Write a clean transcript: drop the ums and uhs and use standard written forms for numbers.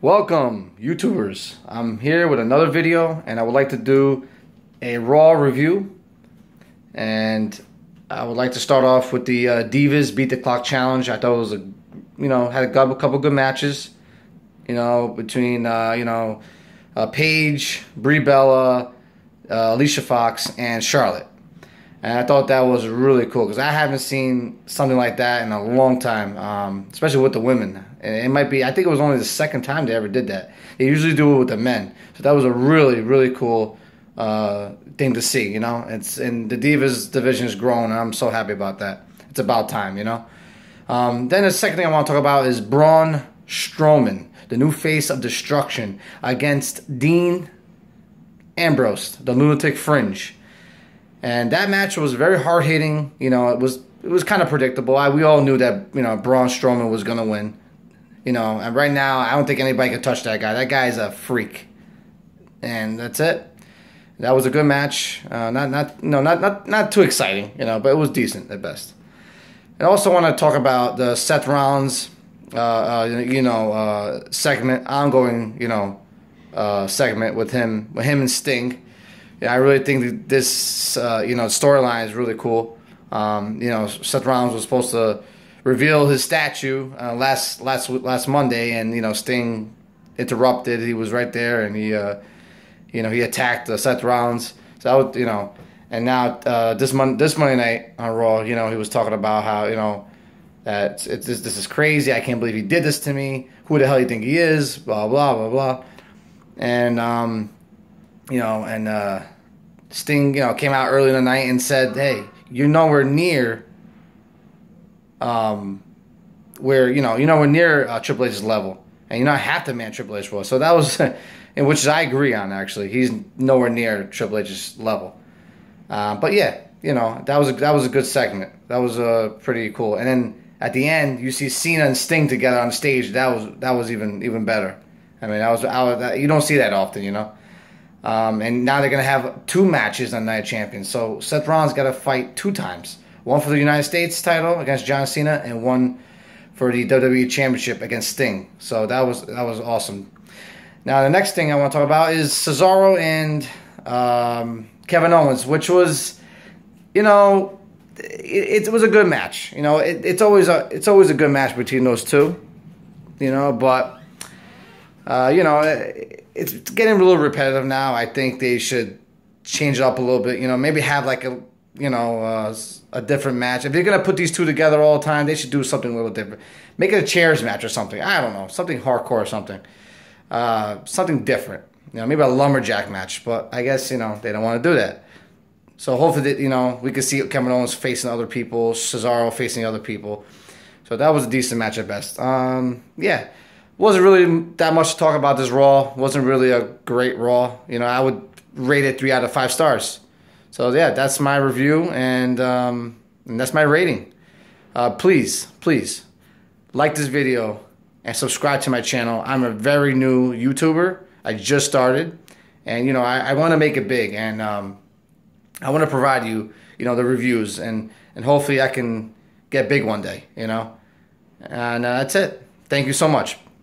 Welcome, YouTubers. I'm here with another video, and I would like to do a Raw review. And I would like to start off with the Divas Beat the Clock Challenge. I thought it was had a couple good matches, between Paige, Brie Bella, Alicia Fox, and Charlotte. And I thought that was really cool because I haven't seen something like that in a long time, especially with the women. And it might be, I think it was only the second time they ever did that. They usually do it with the men. So that was a really, really cool thing to see, and the Divas division is growing, and I'm so happy about that. It's about time, Then the second thing I want to talk about is Braun Strowman, the new face of destruction, against Dean Ambrose, the Lunatic Fringe. And that match was very hard-hitting. It was kind of predictable. We all knew that, Braun Strowman was going to win. And right now, I don't think anybody can touch that guy. That guy's a freak. And that's it. That was a good match. Not too exciting, but it was decent at best. I also want to talk about the Seth Rollins, segment, ongoing, segment with him and Sting. Yeah, I really think that this, storyline is really cool. Seth Rollins was supposed to reveal his statue last Monday, and Sting interrupted. He was right there, and he attacked Seth Rollins. So that was, and now this Monday night on Raw, he was talking about how that this is crazy. I can't believe he did this to me. Who the hell do you think he is? Blah blah blah blah. And Sting, came out early in the night and said, "Hey, you're nowhere near, you're near Triple H's level, and you're not half the man Triple H was." So that was, and which I agree on actually. He's nowhere near Triple H's level. But yeah, that was a good segment. That was pretty cool. And then at the end, you see Cena and Sting together on stage. That was even better. I mean, you don't see that often, And now they're going to have 2 matches on Night of Champions. So Seth Rollins got to fight 2 times. One for the United States title against John Cena, and one for the WWE Championship against Sting. So that was awesome. Now the next thing I want to talk about is Cesaro and Kevin Owens, which was, it was a good match. It's always a good match between those two. But it's getting a little repetitive now. I think they should change it up a little bit. Maybe have like a different match. If they're gonna put these two together all the time, they should do something a little different. Make it a chairs match or something. I don't know, something hardcore or something, something different. Maybe a lumberjack match. But I guess they don't want to do that. So hopefully, we could see Kevin Owens facing other people, Cesaro facing other people. So that was a decent match at best. Yeah. Wasn't really that much to talk about this Raw. Wasn't really a great Raw. I would rate it 3 out of 5 stars. So yeah, that's my review, and that's my rating. Please like this video and subscribe to my channel. I'm a very new YouTuber. I just started, and I want to make it big, and I want to provide you the reviews, and hopefully I can get big one day. And that's it. Thank you so much.